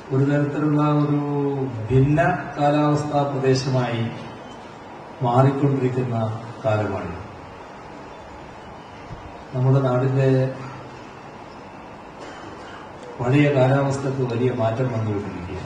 ഒരു തരത്തിലുള്ള ഒരു ഭിന്ന കാലാവസ്ഥാ പ്രദേശമായി മാറിക്കൊണ്ടിരിക്കുന്ന കാലമാണ്. നമ്മുടെ നാടിന്റെ പഴയ കാലാവസ്ഥക്ക് വലിയ മാറ്റം വന്നുകൊണ്ടിരിക്കുകയാണ്.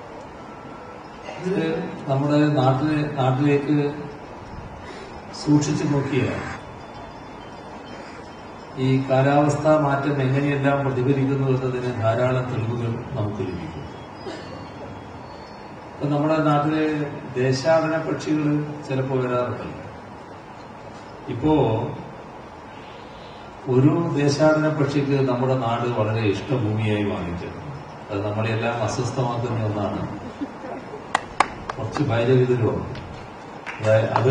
ഇത് നമ്മുടെ നാട്ടിലേക്ക് സൂക്ഷിച്ചു നോക്കിയാൽ ഈ കാലാവസ്ഥാ മാറ്റം എങ്ങനെയെല്ലാം പ്രതിഫലിക്കുന്നു എന്നതിന് ധാരാളം തെളിവുകൾ നമുക്ക് ലഭിക്കും. ഇപ്പൊ നമ്മുടെ നാട്ടിലെ ദേശാടന പക്ഷികൾ ചിലപ്പോൾ വരാറുണ്ട്. ഇപ്പോ ഒരു ദേശാടന പക്ഷിക്ക് നമ്മുടെ നാട് വളരെ ഇഷ്ടഭൂമിയായി മാറിയിട്ടുണ്ട്. അത് നമ്മളെല്ലാം അസ്വസ്ഥമാക്കുന്ന ഒന്നാണ്. കുറച്ച് ഭയചകിതരുമാണ്. അത്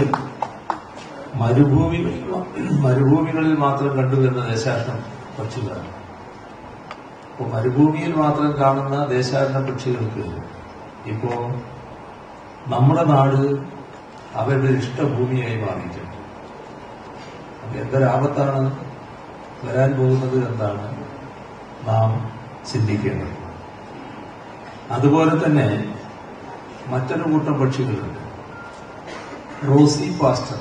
മരുഭൂമികളിൽ മാത്രം കണ്ടുവരുന്ന ദേശാടന പക്ഷികളാണ്. അപ്പോൾ മരുഭൂമിയിൽ മാത്രം കാണുന്ന ദേശാടന പക്ഷികൾക്ക് ഇപ്പോ നമ്മുടെ നാട് അവരുടെ ഇഷ്ടഭൂമിയായി മാറിയിട്ടുണ്ട്. എന്തൊരാപത്താണ് വരാൻ പോകുന്നത് എന്നാണ് നാം ചിന്തിക്കേണ്ടത്. അതുപോലെ തന്നെ മറ്റൊരു കൂട്ടം പക്ഷികളുണ്ട്, റോസി പാസ്റ്റർ.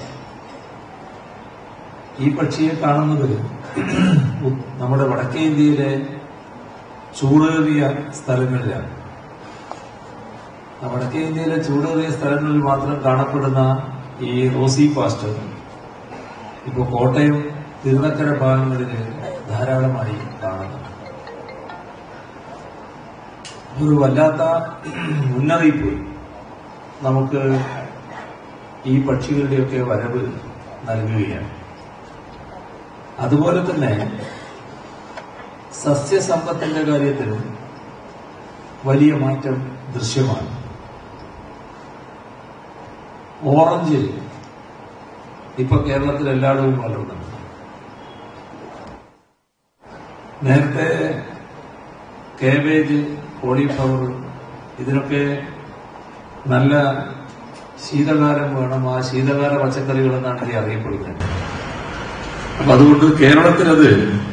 ഈ പക്ഷിയെ കാണുന്നത് നമ്മുടെ വടക്കേ ഇന്ത്യയിലെ ചൂടേറിയ സ്ഥലങ്ങളിലാണ്. വടക്കേ ഇന്ത്യയിലെ ചൂടേറിയ സ്ഥലങ്ങളിൽ മാത്രം കാണപ്പെടുന്ന ഈ റോസി പാസ്റ്റർ ഇപ്പോൾ കോട്ടയം, തിരുനക്കര ഭാഗങ്ങളിൽ ധാരാളമായി കാണുന്നുണ്ട്. ഒരു വല്ലാത്ത മുന്നറിയിപ്പ് നമുക്ക് ഈ പക്ഷികളുടെയൊക്കെ വരവ് നൽകുകയാണ്. അതുപോലെ തന്നെ സസ്യസമ്പത്തിന്റെ കാര്യത്തിലും വലിയ മാറ്റം ദൃശ്യമാണ്. ഓറഞ്ച് ഇപ്പൊ കേരളത്തിൽ എല്ലായിടവും വളരുന്നുണ്ട്. നേരത്തെ കേബേജ്, കോളിഫ്ലവർ ഇതിനൊക്കെ നല്ല ശീതകാലം വേണം. ആ ശീതകാല പച്ചക്കറികൾ എന്നാണ് ഇത് അറിയപ്പെടുന്നത്. അപ്പൊ അതുകൊണ്ട് കേരളത്തിലത്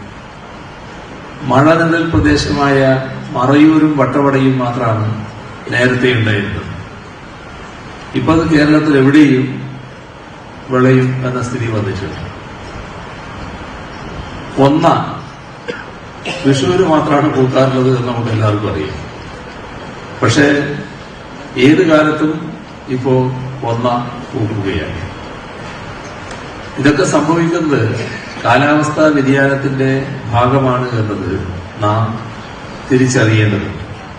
മഴനിഴൽ പ്രദേശമായ മറയൂരും വട്ടവടയും മാത്രമാണ് നേരത്തെ ഉണ്ടായിരുന്നത്. ഇപ്പൊ അത് കേരളത്തിൽ എവിടെയും വിളയും എന്ന സ്ഥിതി വന്നിട്ടുണ്ട്. വിഷുവിന് മാത്രമാണ് പൂക്കാറുള്ളത് എന്ന് നമുക്ക് എല്ലാവർക്കും അറിയാം. പക്ഷെ ഏത് കാലത്തും ഇപ്പോ പൂക്കുകയാണ്. ഇതൊക്കെ സംഭവിക്കുന്നത് കാലാവസ്ഥാ വ്യതിയാനത്തിന്റെ ഭാഗമാണ് എന്നത് നാം തിരിച്ചറിയേണ്ടത്.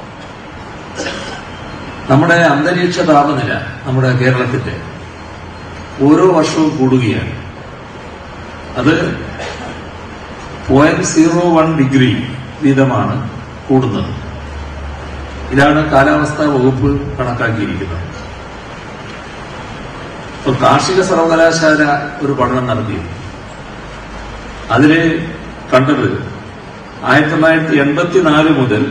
നമ്മുടെ അന്തരീക്ഷ താപനില നമ്മുടെ കേരളത്തിന്റെ ഓരോ വർഷവും കൂടുകയാണ്. അത് 0.01 ഡിഗ്രി വീതമാണ് കൂടുന്നത്. ഇതാണ് കാലാവസ്ഥാ വകുപ്പ് കണക്കാക്കിയിരിക്കുന്നത്. ഇപ്പൊ കാർഷിക സർവകലാശാല ഒരു പഠനം നടത്തി. അതില് കണ്ടത് 1984 മുതൽ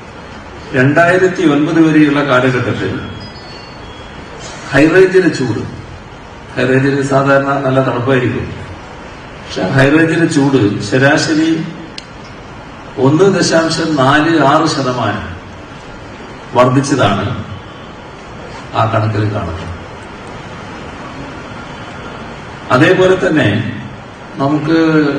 2009 വരെയുള്ള കാലഘട്ടത്തിൽ ഹൈറേഞ്ചിലെ ചൂട്, ഹൈറേഞ്ചിൽ സാധാരണ നല്ല തണുപ്പായിരിക്കും, പക്ഷെ ഹൈറേഞ്ചിലെ ചൂട് ശരാശരി 1.46% വർദ്ധിച്ചതാണ് ആ കണക്കിൽ കാണുന്നത്. അതേപോലെ തന്നെ നമുക്ക്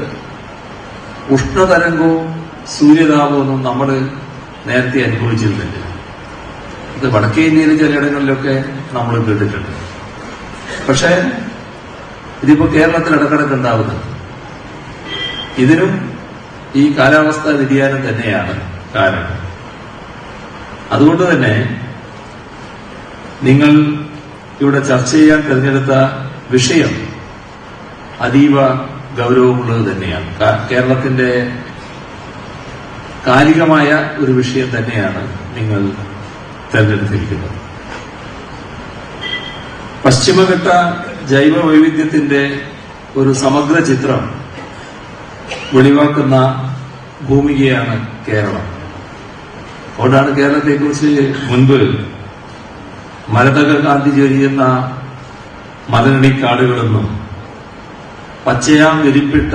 ഉഷ്ണതരംഗവും സൂര്യതാപവും നമ്മൾ നേരത്തെ അനുഭവിച്ചിരുന്നില്ല. ഇത് വടക്കേ ഇന്ത്യയിലെ ചിലയിടങ്ങളിലൊക്കെ നമ്മൾ കേട്ടിട്ടുണ്ട്. പക്ഷെ ഇതിപ്പോ കേരളത്തിൽ ഇടക്കിടക്ക് ഉണ്ടാവുന്നത്. ഇതിനും ഈ കാലാവസ്ഥാ വ്യതിയാനം തന്നെയാണ് കാരണം. അതുകൊണ്ട് തന്നെ നിങ്ങൾ ഇവിടെ ചർച്ച ചെയ്യാൻ തിരഞ്ഞെടുത്ത വിഷയം അതീവ ഗൗരവമുള്ളത് തന്നെയാണ്. കേരളത്തിന്റെ കാലികമായ ഒരു വിഷയം തന്നെയാണ് നിങ്ങൾ തെരഞ്ഞെടുത്തിരിക്കുന്നത്. പശ്ചിമഘട്ട ജൈവ വൈവിധ്യത്തിന്റെ ഒരു സമഗ്ര ചിത്രം വെളിവാക്കുന്ന ഭൂമികയാണ് കേരളം. അതുകൊണ്ടാണ് കേരളത്തെക്കുറിച്ച് മുൻപ് മരതക കാന്തി ചൊരിയുന്ന മലനടിക്കാടുകളെന്നും പച്ചയാം വിരിപ്പിട്ട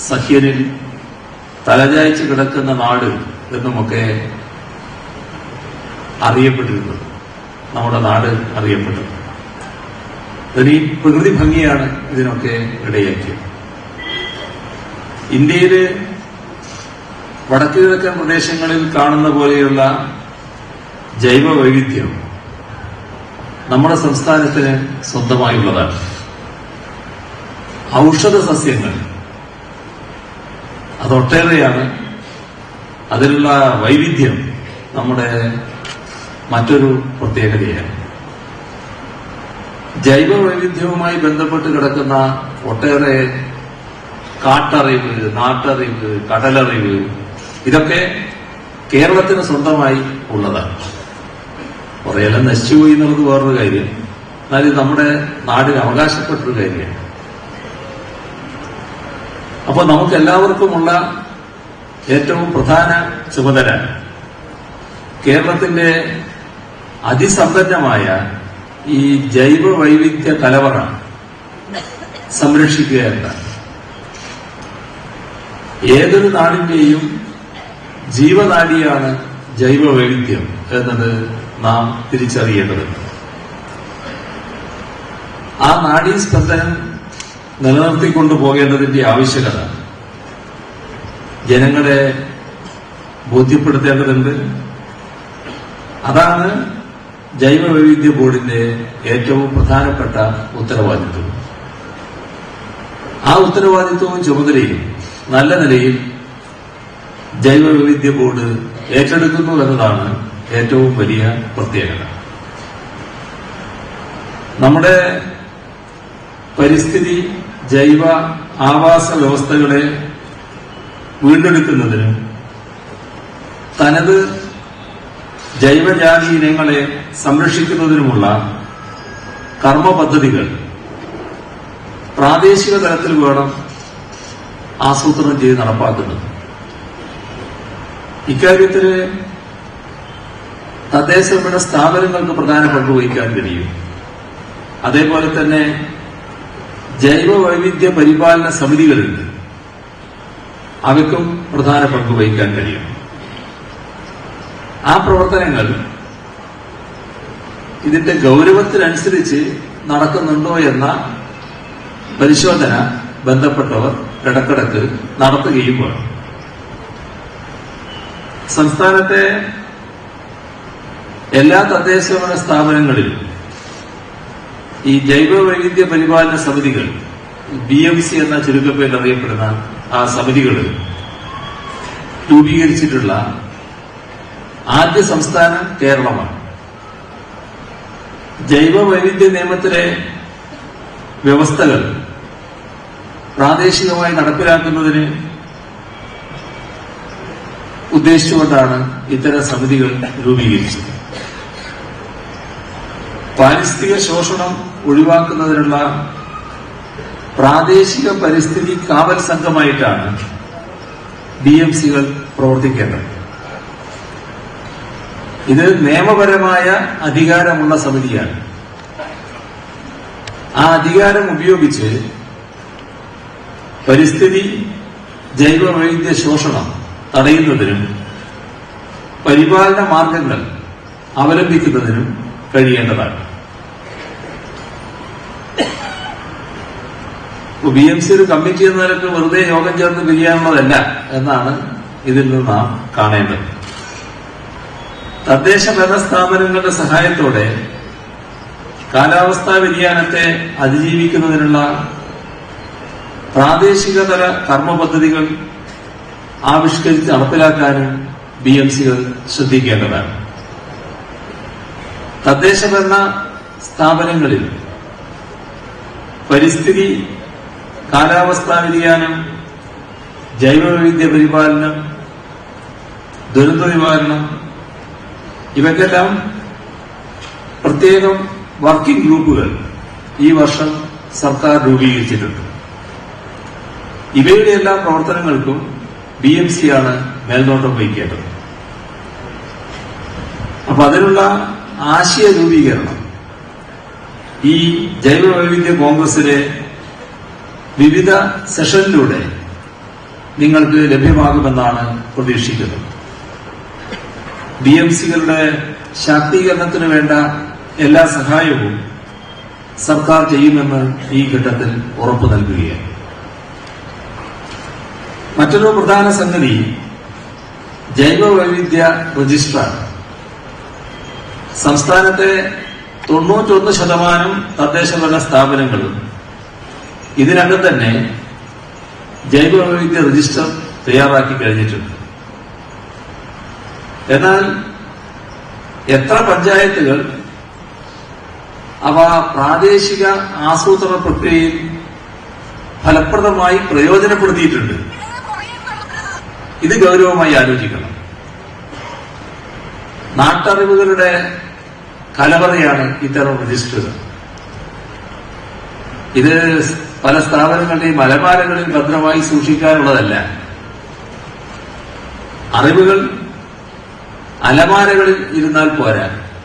സഹ്യനിൽ തലചായ്ച്ച് കിടക്കുന്ന നാട് എന്നുമൊക്കെ അറിയപ്പെട്ടിരുന്നത്, നമ്മുടെ നാട് അറിയപ്പെട്ടത്. അതിന് ഈ പ്രകൃതി ഭംഗിയാണ് ഇതിനൊക്കെ ഇടയാക്കിയത്. ഇന്ത്യയില് വടക്കു കിഴക്കൻ പ്രദേശങ്ങളിൽ കാണുന്ന പോലെയുള്ള ജൈവ വൈവിധ്യം നമ്മുടെ സംസ്ഥാനത്തിന് സ്വന്തമായുള്ളതാണ്. ഔഷധ സസ്യങ്ങൾ അതൊട്ടേറെയാണ്. അതിലുള്ള വൈവിധ്യം നമ്മുടെ മറ്റൊരു പ്രത്യേകതയാണ്. ജൈവ വൈവിധ്യവുമായി ബന്ധപ്പെട്ട് കിടക്കുന്ന ഒട്ടേറെ കാട്ടറിവ്, നാട്ടറിവ്, കടലറിവ് ഇതൊക്കെ കേരളത്തിന് സ്വന്തമായി ഉള്ളതാണ്. കുറെയെല്ലാം നശിച്ചുപോയി എന്നുള്ളത് വേറൊരു കാര്യം, എന്നാൽ ഇത് നമ്മുടെ നാടിന് അവകാശപ്പെട്ടൊരു കാര്യമാണ്. അപ്പോൾ നമുക്ക് എല്ലാവർക്കുമുള്ള ഏറ്റവും പ്രധാന ചുമതല കേരളത്തിന്റെ അതിസമ്പന്നമായ ഈ ജൈവ വൈവിധ്യ കലവറ സംരക്ഷിക്കുക എന്നതാണ്. ഏതൊരു നാടിന്റെയും ജീവനാഡിയാണ് ജൈവ വൈവിധ്യം എന്നത് നാം തിരിച്ചറിയേണ്ടതുണ്ട്. ആ നാഡീസ്പന്ദനം നിലനിർത്തിക്കൊണ്ടു പോകേണ്ടതിന്റെ ആവശ്യകത ജനങ്ങളെ ബോധ്യപ്പെടുത്തേണ്ടതുണ്ട്. അതാണ് ജൈവ വൈവിധ്യ ബോർഡിന്റെ ഏറ്റവും പ്രധാനപ്പെട്ട ഉത്തരവാദിത്വം. ആ ഉത്തരവാദിത്വവും ചുമതലയും നല്ല നിലയിൽ ജൈവ വൈവിധ്യ ബോർഡ് ഏറ്റെടുക്കുന്നു എന്നതാണ് ഏറ്റവും വലിയ പ്രത്യേകത. നമ്മുടെ പരിസ്ഥിതി ജൈവ ആവാസ വ്യവസ്ഥകളെ വീണ്ടെടുക്കുന്നതിനും തനത് ജൈവജാതി ഇനങ്ങളെ സംരക്ഷിക്കുന്നതിനുമുള്ള കർമ്മ പദ്ധതികൾ പ്രാദേശിക തലത്തിൽ വേണം ആസൂത്രണം ചെയ്ത് നടപ്പാക്കുന്നത്. ഇക്കാര്യത്തിൽ തദ്ദേശഭരണ സ്ഥാപനങ്ങൾക്ക് പ്രധാന പങ്ക് വഹിക്കാൻ കഴിയും. അതേപോലെ തന്നെ ജൈവ വൈവിധ്യ പരിപാലന സമിതികളുണ്ട്, അവയ്ക്കും പ്രധാന പങ്ക് വഹിക്കാൻ കഴിയും. ആ പ്രവർത്തനങ്ങൾ ഇതിന്റെ ഗൗരവത്തിനനുസരിച്ച് നടക്കുന്നുണ്ടോ എന്ന പരിശോധന ബന്ധപ്പെട്ടവർ ഇടക്കിടക്ക് നടത്തുകയും വേണം. സംസ്ഥാനത്തെ എല്ലാ തദ്ദേശഭരണ സ്ഥാപനങ്ങളിലും ഈ ജൈവ വൈവിധ്യ പരിപാലന സമിതികൾ, BMC എന്ന ചുരുക്കപ്പേരിൽ അറിയപ്പെടുന്ന ആ സമിതികൾ രൂപീകരിച്ചിട്ടുള്ള ആദ്യ സംസ്ഥാനം കേരളമാണ്. ജൈവ വൈവിധ്യ നിയമത്തിലെ വ്യവസ്ഥകൾ പ്രാദേശികമായി നടപ്പിലാക്കുന്നതിന് ഉദ്ദേശിച്ചുകൊണ്ടാണ് ഇത്തരം സമിതികൾ രൂപീകരിച്ചത്. പാരിസ്ഥിതിക ശോഷണം ഒഴിവാക്കുന്നതിനുള്ള പ്രാദേശിക പരിസ്ഥിതി കാവൽ സംഘമായിട്ടാണ് BMCകൾ പ്രവർത്തിക്കേണ്ടത്. ഇത് നിയമപരമായ അധികാരമുള്ള സമിതിയാണ്. ആ അധികാരം ഉപയോഗിച്ച് പരിസ്ഥിതി ജൈവ വൈവിധ്യ ശോഷണം തടയുന്നതിനും പരിപാലന മാർഗങ്ങൾ അവലംബിക്കുന്നതിനും കഴിയേണ്ടതാണ്. BMC ഒരു കമ്മിറ്റി എന്ന നിലക്ക് വെറുതെ യോഗം ചേർന്ന് പിരിയാനുള്ളതല്ല എന്നാണ് ഇതിൽ നിന്ന് നാം കാണേണ്ടത്. തദ്ദേശ ഭരണ സ്ഥാപനങ്ങളുടെ സഹായത്തോടെ കാലാവസ്ഥാ വ്യതിയാനത്തെ അതിജീവിക്കുന്നതിനുള്ള പ്രാദേശികതല കർമ്മ പദ്ധതികൾ ആവിഷ്കരിച്ച് നടപ്പിലാക്കാനും BMCകൾ ശ്രദ്ധിക്കേണ്ടതാണ്. തദ്ദേശ ഭരണ സ്ഥാപനങ്ങളിൽ പരിസ്ഥിതി, കാലാവസ്ഥാ വ്യതിയാനം, ജൈവവൈവിധ്യ പരിപാലനം, ദുരന്ത നിവാരണം ഇവയ്ക്കെല്ലാം പ്രത്യേകം വർക്കിംഗ് ഗ്രൂപ്പുകൾ ഈ വർഷം സർക്കാർ രൂപീകരിച്ചിട്ടുണ്ട്. ഇവയുടെ എല്ലാ പ്രവർത്തനങ്ങൾക്കും BMCയാണ് മേൽനോട്ടം വഹിക്കേണ്ടത്. അപ്പൊ അതിനുള്ള ആശയ രൂപീകരണം ഈ ജൈവ വൈവിധ്യ കോൺഗ്രസിലെ വിവിധ സെഷനിലൂടെ നിങ്ങൾക്ക് ലഭ്യമാകുമെന്നാണ് പ്രതീക്ഷിക്കുന്നത്. BMCകളുടെ ശാക്തീകരണത്തിന് വേണ്ട എല്ലാ സഹായവും സർക്കാർ ചെയ്യുമെന്ന് ഈ ഘട്ടത്തിൽ ഉറപ്പു നൽകുകയാണ്. മറ്റൊരു പ്രധാന സംഗതി ജൈവവൈവിധ്യ രജിസ്റ്ററാണ്. സംസ്ഥാനത്തെ 91% തദ്ദേശഭരണ സ്ഥാപനങ്ങളും ഇതിനകം തന്നെ ജൈവവൈവിധ്യ രജിസ്റ്റർ തയ്യാറാക്കി കഴിഞ്ഞിട്ടുണ്ട്. എന്നാൽ എത്ര പഞ്ചായത്തുകൾ അവ പ്രാദേശിക ആസൂത്രണ പ്രക്രിയയിൽ ഫലപ്രദമായി പ്രയോജനപ്പെടുത്തിയിട്ടുണ്ട്? ഇത് ഗൗരവമായി ആലോചിക്കണം. നാട്ടറിവുകളുടെ കലവറയാണ് ഇത്തരം രജിസ്റ്ററുകൾ. ഇത് പല സ്ഥാപനങ്ങളുടെയും അലമാരകളിൽ ഭദ്രമായി സൂക്ഷിക്കാനുള്ളതല്ല. അറിവുകൾ അലമാരകളിൽ ഇരുന്നാൽ പോരാ,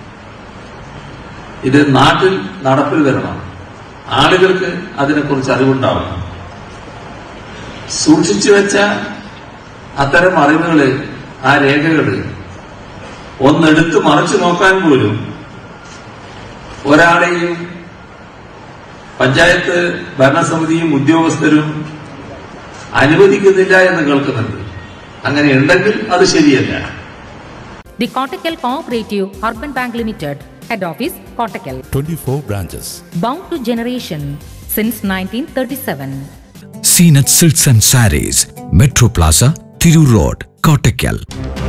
ഇത് നാട്ടിൽ നടപ്പിൽ വരണം. ആളുകൾക്ക് അതിനെക്കുറിച്ച് അറിവുണ്ടാവണം. സൂക്ഷിച്ചു വെച്ച അത്തരം അറിവുകള്, ആ രേഖകള് ഒന്നെടുത്ത് മറിച്ചു നോക്കാൻ പോലും ഒരാളെയും പഞ്ചായത്ത് ഭരണസമിതിയും ഉദ്യോഗസ്ഥരും അനുവദിക്കുന്നില്ല എന്ന് കേൾക്കുന്നുണ്ട്. അങ്ങനെ ഉണ്ടെങ്കിൽ അത് ശരിയല്ല. The Kottakkal Cooperative Urban Bank Limited, Head Office, Kottakkal. 24 branches. Bound to generation since 1937. Seenat Silks and Sarees, Metro Plaza, Thiru Road, Kottakkal.